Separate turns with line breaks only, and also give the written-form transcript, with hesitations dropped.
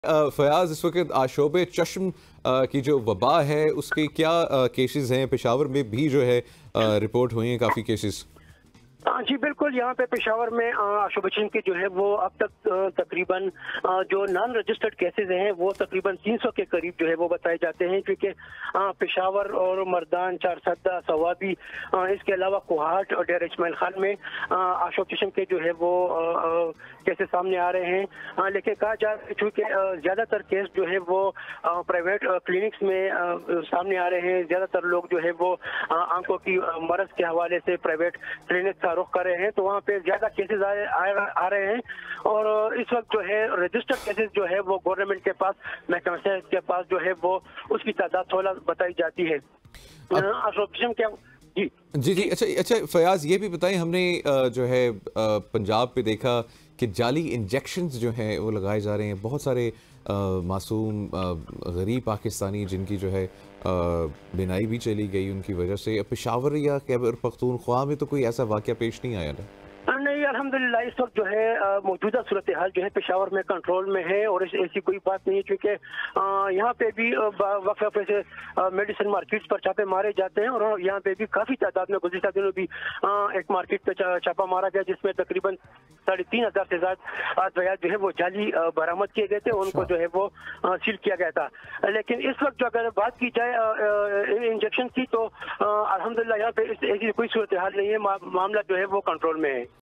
फयाज, इस वक्त आशोब चश्म की जो वबा है उसके क्या केसेस हैं? पेशावर में भी जो है रिपोर्ट हुई हैं काफ़ी केसेस।
जी बिल्कुल, यहाँ पे पेशावर में आशुबचिन के जो है वो अब तक तकरीबन जो नॉन रजिस्टर्ड केसेस हैं वो तकरीबन 300 के करीब जो है वो बताए जाते हैं, क्योंकि पेशावर और मर्दान, चारसद्दा, सवाबी, इसके अलावा कोहाट और डेरा इस्माइल खान में आशुबचिन के जो है वो केसेस सामने आ रहे हैं। लेकिन कहा जा रहा है चूँकि ज़्यादातर केस जो है वो प्राइवेट क्लिनिक्स में सामने आ रहे हैं। ज़्यादातर लोग जो है वो आंखों की मरज के हवाले से प्राइवेट क्लिनिक का रुख कर रहे हैं, तो वहाँ पे ज्यादा केसेस आ रहे हैं। और इस वक्त जो है रजिस्टर्ड केसेस जो है वो गवर्नमेंट के पास, महकमा सेहत के पास जो है वो उसकी तादाद 16 बताई जाती है। एसोसिएशन क्या जी
जी जी, अच्छा अच्छा फयाज, ये भी बताएं, हमने जो है पंजाब पे देखा कि जाली इंजेक्शंस जो हैं वो लगाए जा रहे हैं। बहुत सारे मासूम गरीब पाकिस्तानी जिनकी जो है बिनाई भी चली गई उनकी वजह से। पेशावर या खैबर पख्तूनख्वा में तो कोई ऐसा वाक़या पेश नहीं आया ना?
नहीं, अल्हम्दुलिल्लाह इस वक्त जो है मौजूदा सूरत हाल जो है पेशावर में कंट्रोल में है, और ऐसी कोई बात नहीं है, क्योंकि यहाँ पे भी वक्फे वक्फे से मेडिसिन मार्केट्स पर छापे मारे जाते हैं। और यहाँ पे भी काफ़ी तादाद में गुज़िश्ता दिनों भी एक मार्केट पे छापा मारा गया, जिसमें तकरीबन 3,500 से ज़्यादा दवाइयाँ जो है वो जाली बरामद किए गए थे, उनको जो है वो सील किया गया था। लेकिन इस वक्त जो अगर बात की जाए इंजेक्शन की, तो अल्हम्दुलिल्लाह यहाँ पे ऐसी कोई सूरत हाल नहीं है, मामला जो है वो कंट्रोल में है।